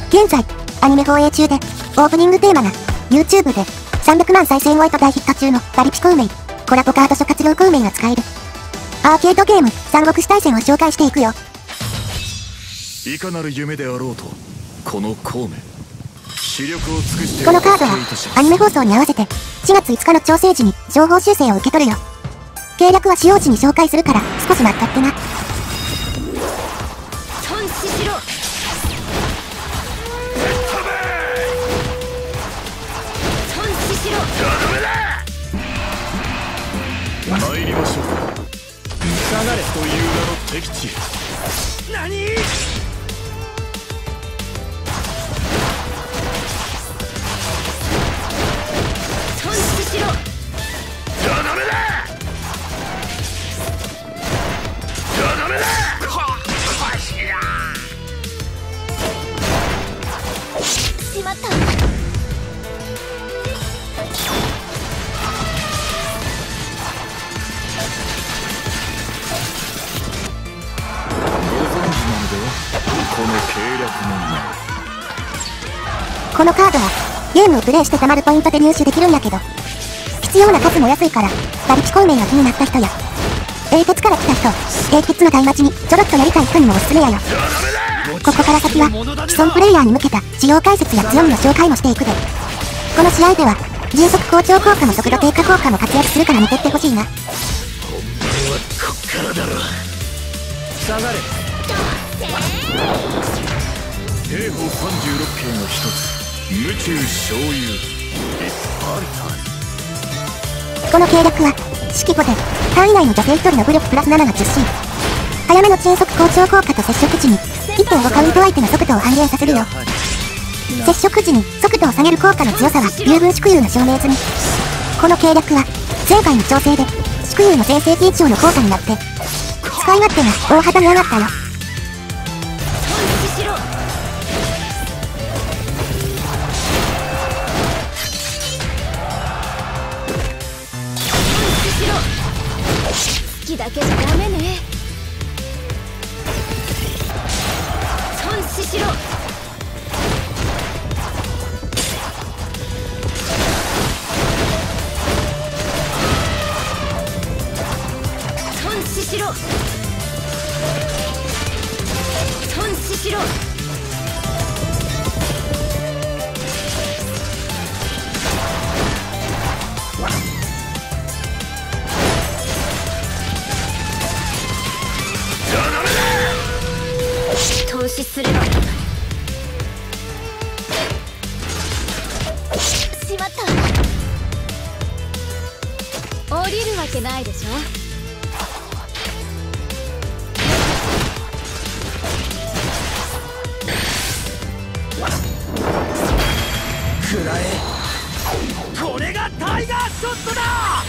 現在、アニメ放映中で、オープニングテーマが、YouTube で、300万再生超えと大ヒット中のパリピ孔明、コラボカード諸活用孔明が使える。アーケードゲーム、三国志大戦を紹介していくよ。 いかなる夢であろうと、この孔明、視力を尽くしてこのカードは、アニメ放送に合わせて、4月5日の調整時に情報修正を受け取るよ。計略は使用時に紹介するから、少し待ったってな。 参りましょう。下がれという名の敵地。何？ 損失しろ。 じゃあダメだ。じゃあダメだ。 しまった。 この計略のこのカードはゲームをプレイして貯まるポイントで入手できるんやけど、必要な数も安いからパリピ孔明が気になった人や英傑から来た人、英傑のタイマチにちょろっとやりたい人にもおすすめやよ。ここから先は既存プレイヤーに向けた使用解説や強みの紹介もしていくで。この試合では迅速好調効果も速度低下効果も活躍するから見てってほしいな。 本番はこっからだろ。下がれ。兵法36系の一つ、無中生有。 この計略は式5で単位内の女性1人の武力プラス7が10し、早めの迅速好調効果と接触時に 1.5 カウント相手の速度を半減させるよ。接触時に速度を下げる効果の強さは十分縮有が証明済み。この計略は前回の調整で縮有の先制期以上の効果になって使い勝手が大幅に上がったよ。 好きだけじゃダメね。損失しろ。損失しろ。損失しろ。投資すればいい。しまった。降りるわけないでしょ。 食らえ。これがタイガーショットだ。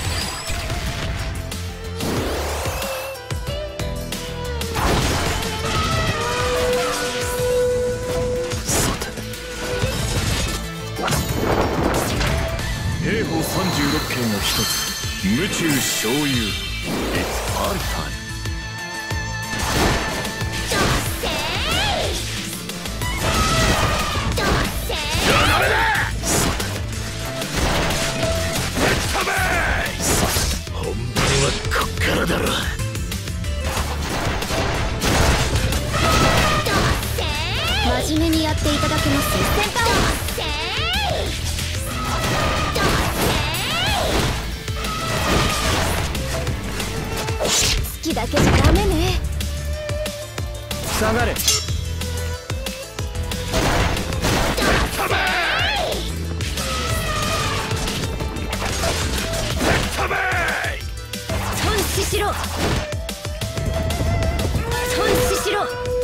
兵法36系の一つ、無中生有。It's party time。本番はこっからだろ。 真面目にやっていただけます。先輩。好きだけじゃダメね。 下がれ。 損失しろ。損失しろ。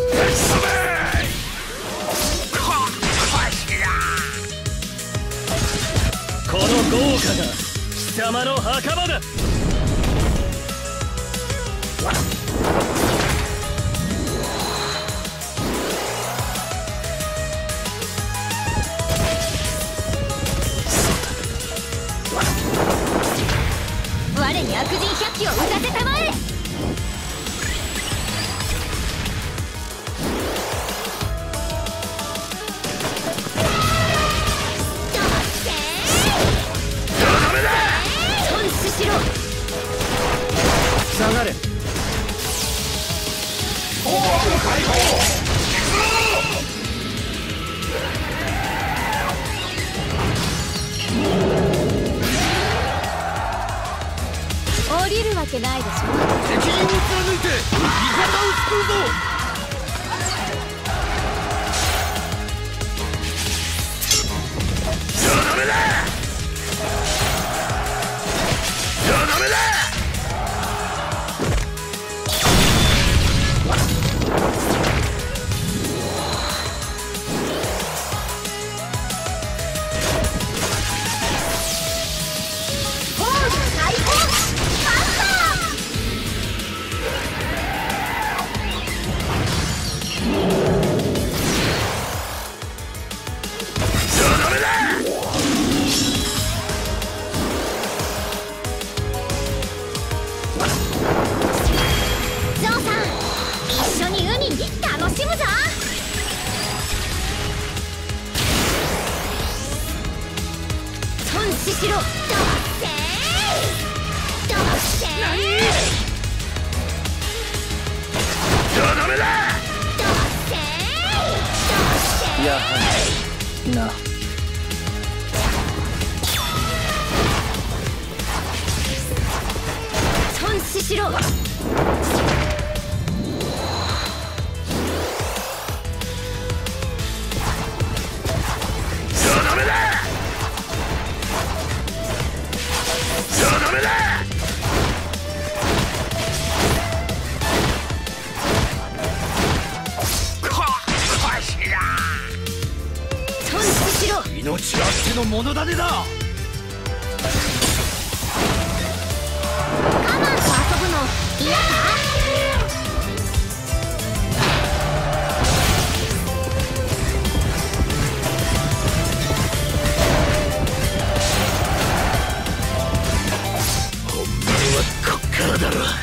この豪華が貴様の墓場だ。 我に悪人百鬼を打たせたまえ。 下がれ。 降りるわけないでしょ。 敵陣を貫いて味方を救うぞ。じゃあダメだ。じゃあダメだ。やはりな。 孫子しろ。 じゃあダメだ。じゃあダメだ。命あっての物種だ。我慢と遊ぶの嫌か。 本番はこっからだろ。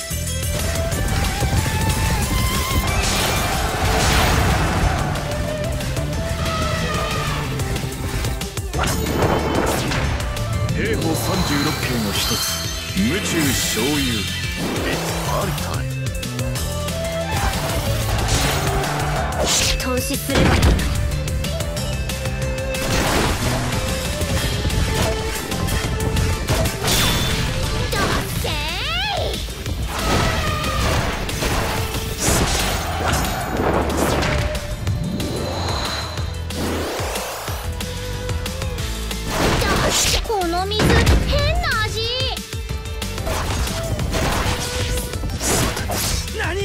兵法36剣の一つ、無中生有。It's party time。 投資すればいい。この水変な味。 何？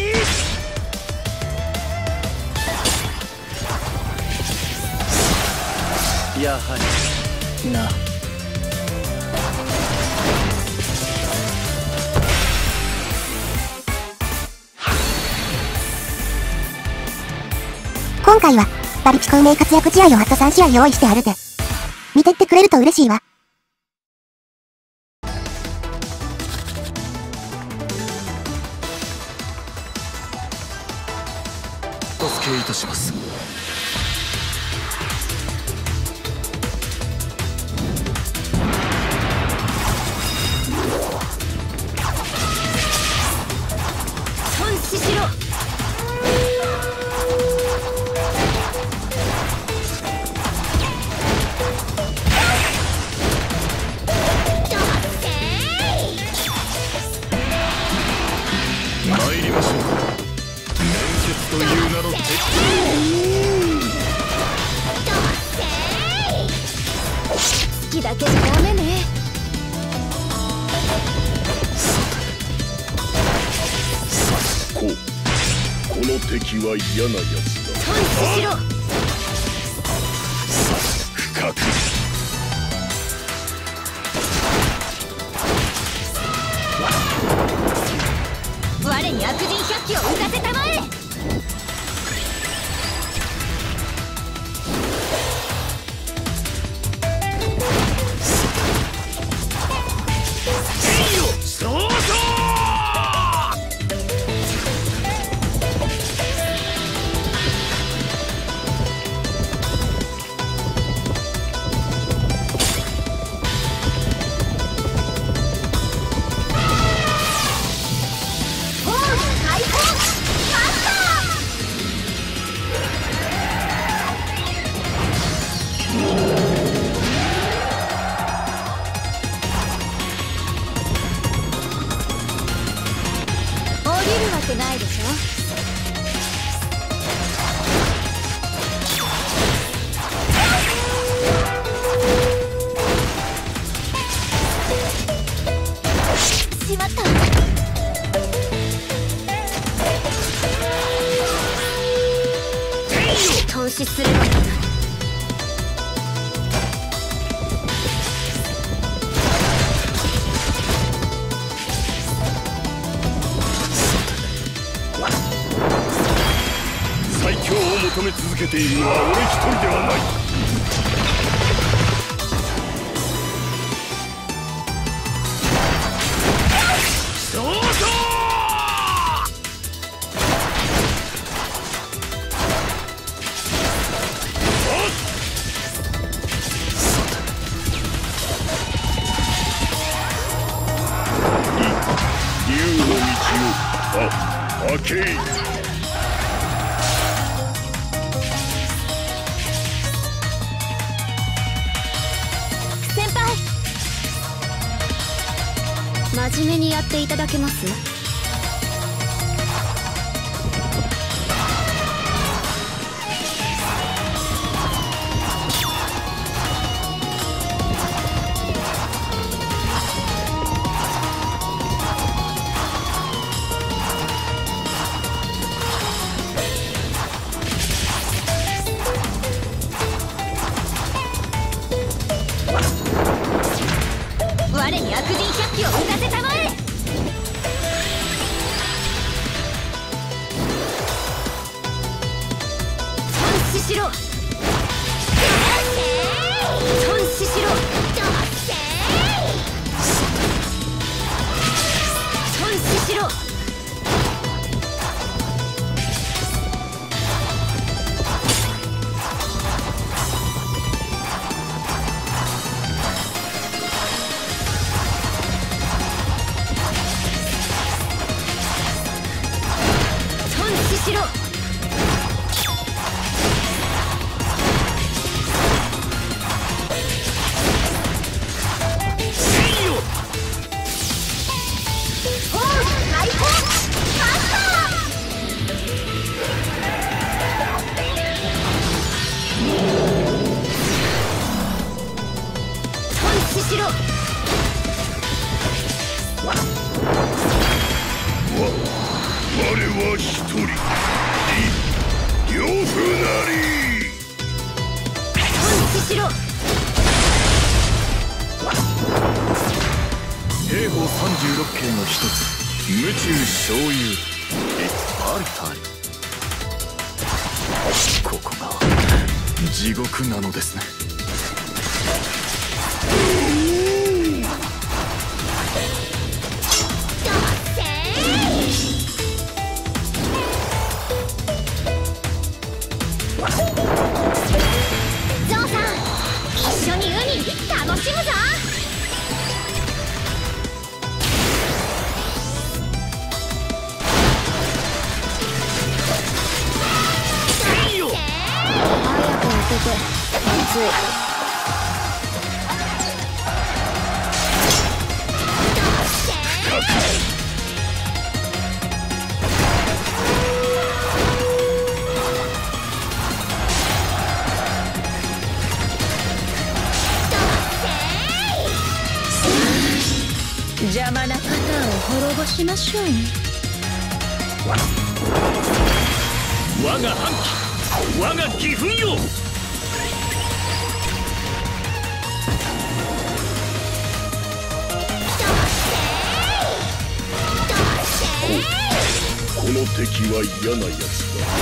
やはりな。 今回は馬力孔明活躍試合をあと3試合用意してあるで。見てってくれると嬉しいわ。 お助けいたします。 孫子しろ。 参りましょう。面接という名の鉄好きだけじゃダメね。 この敵は嫌なやつだ。 孫子しろ。 深く。 我に悪人百鬼を浮かせたまえ。 そうそう。 最強を求め続けているのは俺一人ではない。竜の道を開けい。 真面目にやっていただけます？我に悪人百鬼を打たせたまえ。頓死しろ。頓死しろ。頓死しろ。しろ。 我は一人呂布なり。 頓死しろ。 兵法36系の一つ、無中生有。It's party time。ここが地獄なのですね。 ゾウさん、一緒に海楽しむぞ。早く開けて熱い。邪魔なパターンを滅ぼしましょう。 我が反旗、我が義憤よ。 この敵は嫌なやつだ。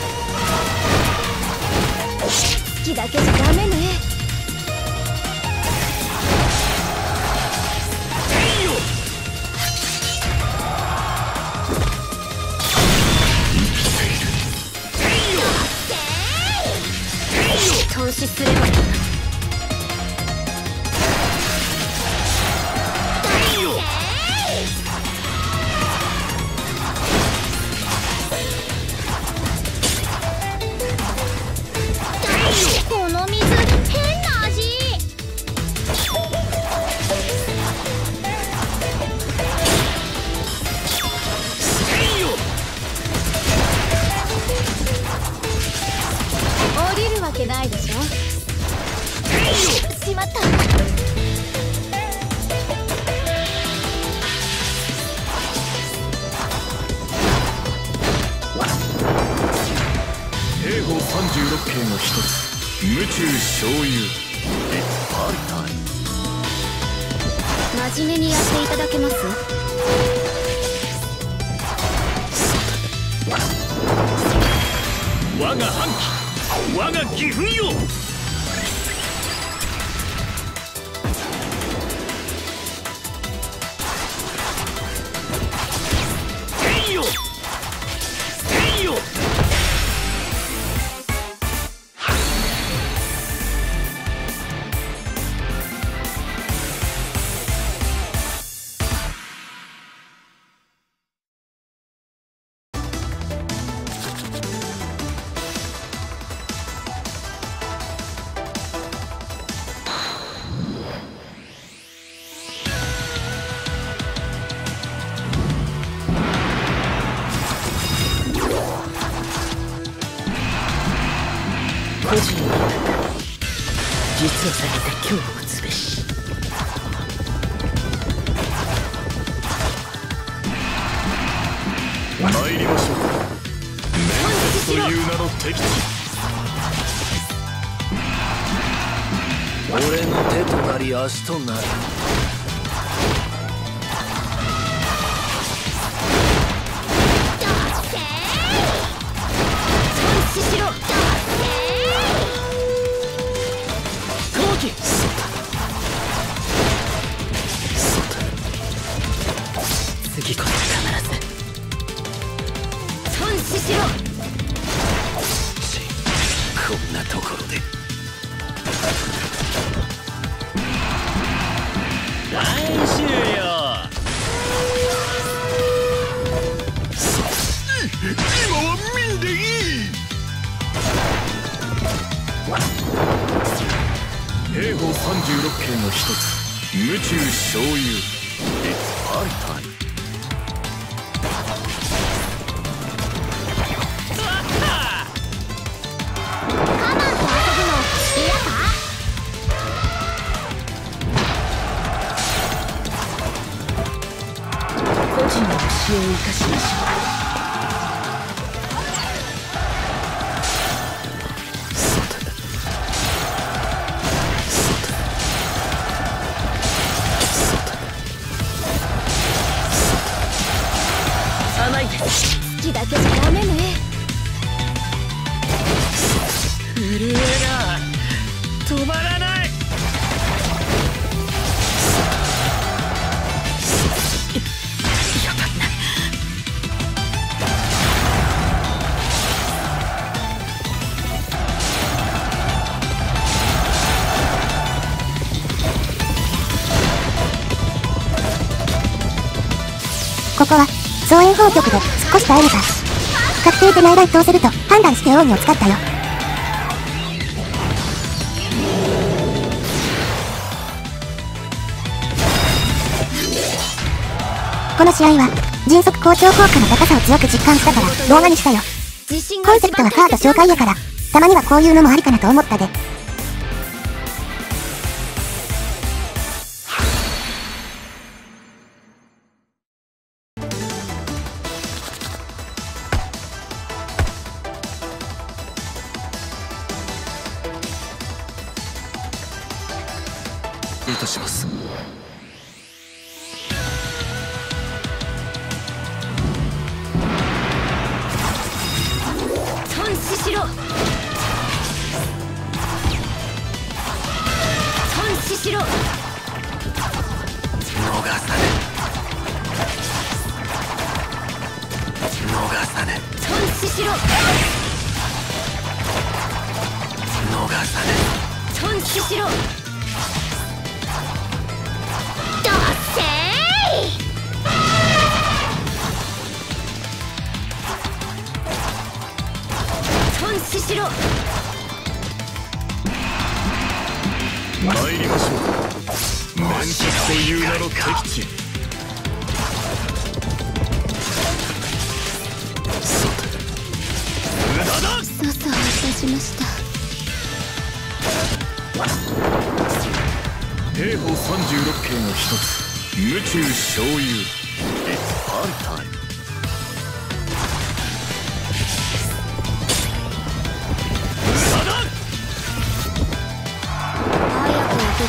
好きだけじゃダメね。投資すればいい。この水変な味。降りるわけないでしょ。しまった。 兵法36 36系の一つ、無中生有。 真面目にやっていただけます？ 我が反旗、我が義憤よ。天よ天よ。 個人に実を避けて今日を打つべし。 参りましょう。面接という名の敵地。 俺の手となり足となる。 しろ。 次こそ必ず損死しろ。 こんなところで来週よ。今は見んでいい。兵法36系の一つ、無中生有。It's party time。 個人の教えを生かしましょう。 好きだけじゃダメね。 震えが止まらない。 やばいな。 ここは総援法局で少し耐えれた。確定で内来通せると判断して奥義を使ったよ。この試合は迅速好調効果の高さを強く実感したから動画にしたよ。コンセプトはカード紹介やから、たまにはこういうのもありかなと思ったで。 いたします。 損死しろ。損死しろ。 逃さね逃さね損死しろ。 逃さね損死しろ。どっせー。損死しろ。 参りましょう。面接という名の敵地。無駄だ。 操作をいたしました。 兵法36系の一つ、無中生有。It's party time。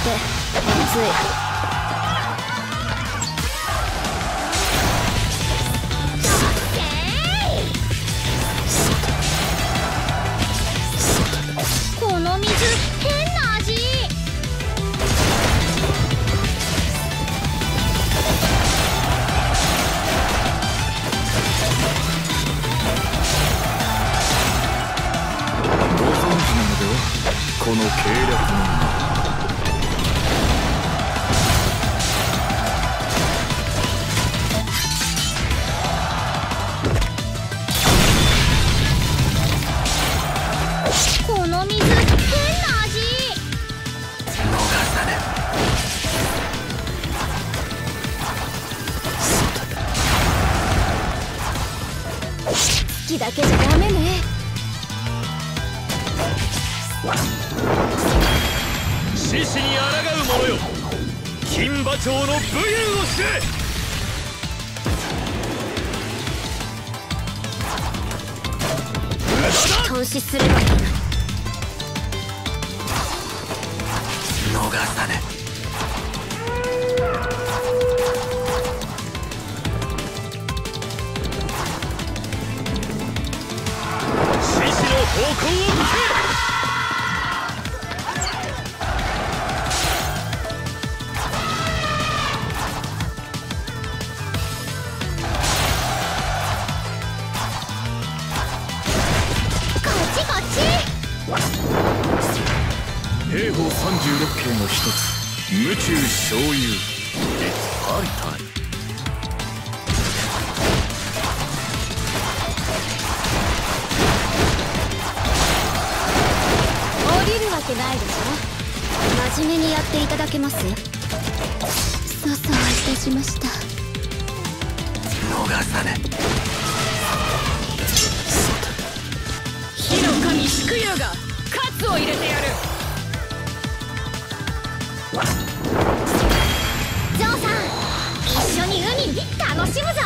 て熱い。この水変な味。 ご存知なのでは、この計略の名。 この水変な味。 逃さね好きだけじゃダメね。 獅子に抗う者よ、金馬町の武勇を知れ。 投資すればいいのに。 逃さね獅子の方向を向け。兵法36系の一つ、夢中小遊。It's party time。 降りるわけないでしょ。真面目にやっていただけますよ。粗相いたしました。 逃さね火の神宿遊がカツを入れてやる。 ジョーさん、一緒に海楽しむぞ。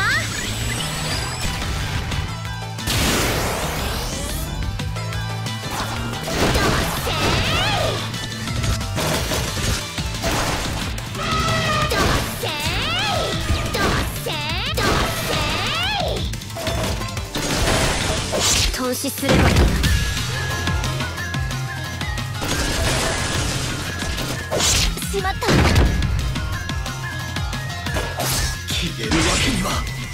投資すればいいのに。しまった。 消えるわけには。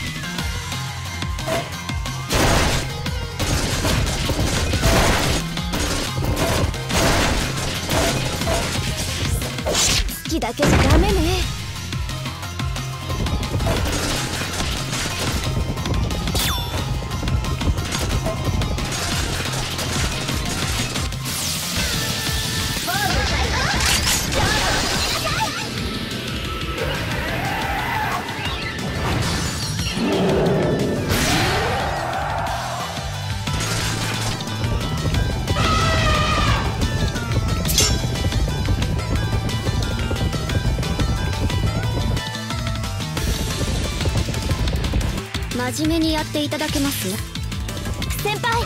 好きだけじゃダメね。真面目にやっていただけますよ。先輩、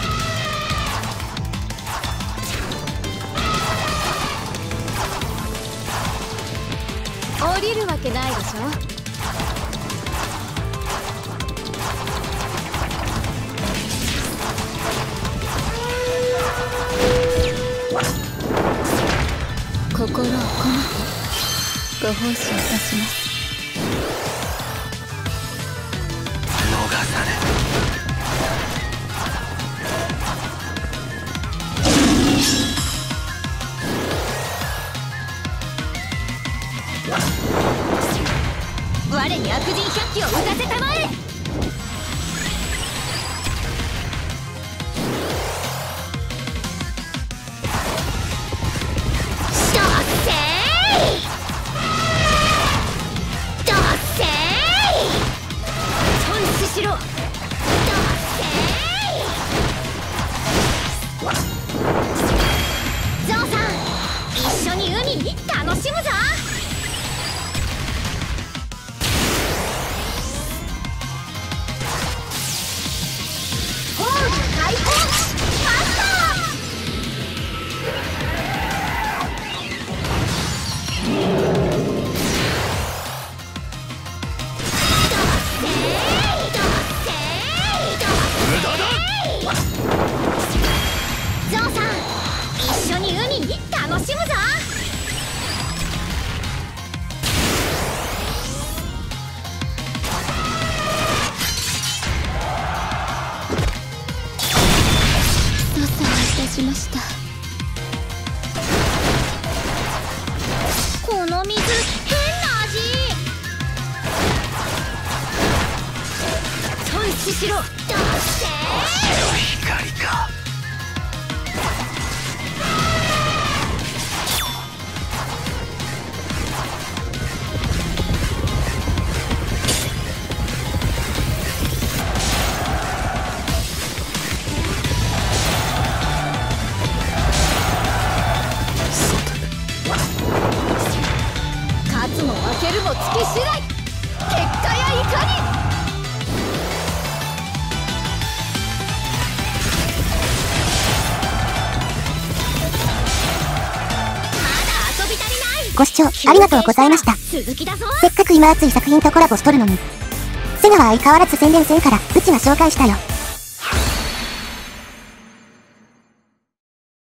降りるわけないでしょ。心を込めてご奉仕いたします。 逃さね我に悪人百鬼を打たせたまえ。しろ。ゾウさん、一緒に海楽しむぞ。ホール開放マスター。 始しろ。どうして光か。 勝つも負けるも月次第。結果やいかに。 ご視聴ありがとうございました。 続きだぞ。 せっかく今熱い作品とコラボしとるのに、セガは相変わらず宣伝せんからうちは紹介したよ。